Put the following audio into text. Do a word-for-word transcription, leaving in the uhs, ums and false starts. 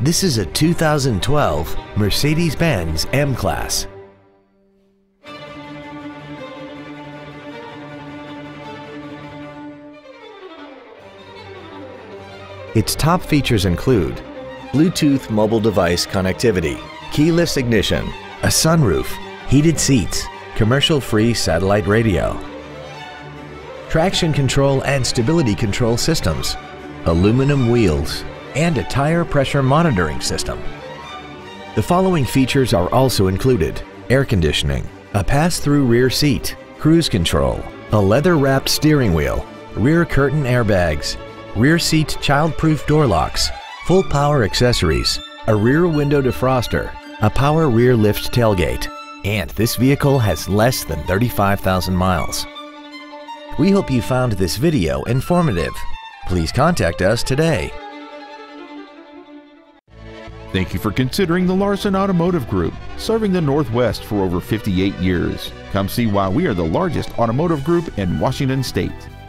This is a two thousand twelve Mercedes-Benz M-Class. Its top features include Bluetooth mobile device connectivity, keyless ignition, a sunroof, heated seats, commercial-free satellite radio, traction control and stability control systems, aluminum wheels, and a tire pressure monitoring system. The following features are also included: air conditioning, a pass-through rear seat, cruise control, a leather-wrapped steering wheel, rear curtain airbags, rear seat child-proof door locks, full power accessories, a rear window defroster, a power rear lift tailgate, and this vehicle has less than thirty-five thousand miles. We hope you found this video informative. Please contact us today. Thank you for considering the Larson Automotive Group, serving the Northwest for over fifty-eight years. Come see why we are the largest automotive group in Washington State.